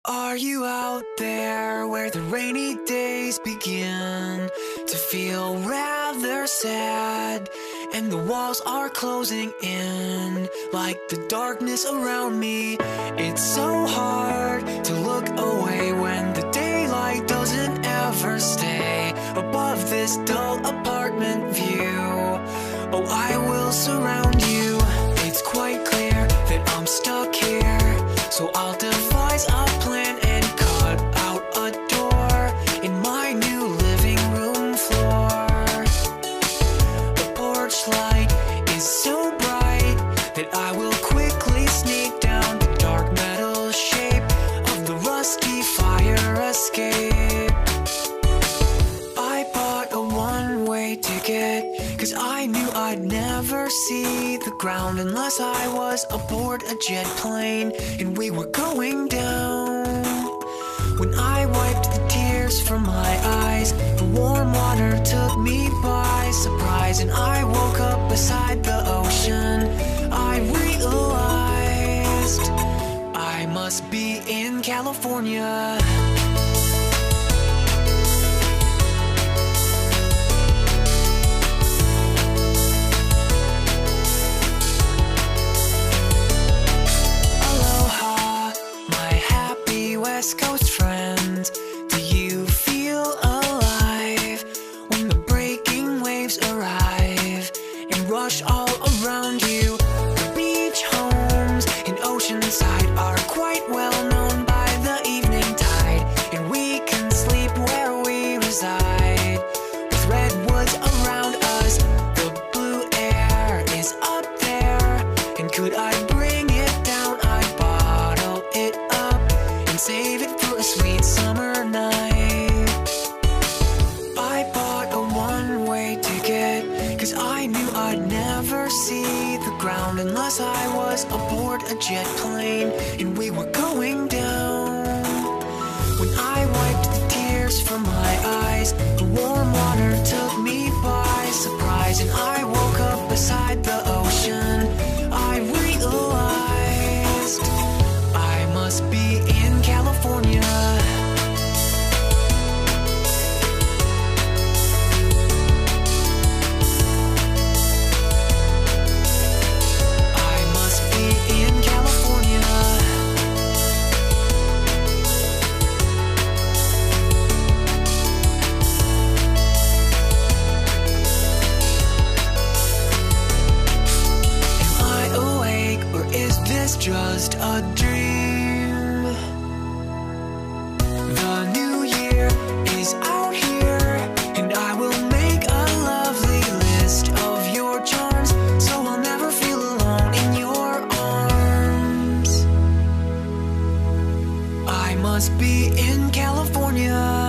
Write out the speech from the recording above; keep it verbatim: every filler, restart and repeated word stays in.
Are you out there where the rainy days begin to feel rather sad, and the walls are closing in like the darkness around me? It's so hard to look away when the daylight doesn't ever stay above this dull apartment view. Oh, I will surround you. It's quite clear that I'm stuck here, so I'll devise a plan and cut out a door in my new living room floor. The porch light is so bright that I will quickly sneak down the dark metal shape of the rusty fire escape. I bought a one-way ticket, cause I knew I'd never see the ground unless I was aboard a jet plane and we were going down. When I wiped the tears from my eyes, the warm water took me by surprise, and I woke up beside the ocean. I realized I must be in California. West Coast friends, do you feel alive when the breaking waves arrive and rush all around you? The beach homes in Oceanside are quite well known by the evening tide, and we can sleep where we reside with redwoods around us. The blue air is up there, and could I bring it down, I'd bottle it up and save it for a sweet summer night. I bought a one-way ticket, cause I knew I'd never see the ground unless I was aboard a jet plane and we were going down. When I wiped the tears from my eyes, the warm water took me by surprise, and I woke up beside the ocean. I realized I must be in California. I must be in California. Am I awake, or is this just a dream? The new year is out here, and I will make a lovely list of your charms, so I'll never feel alone in your arms. I must be in California.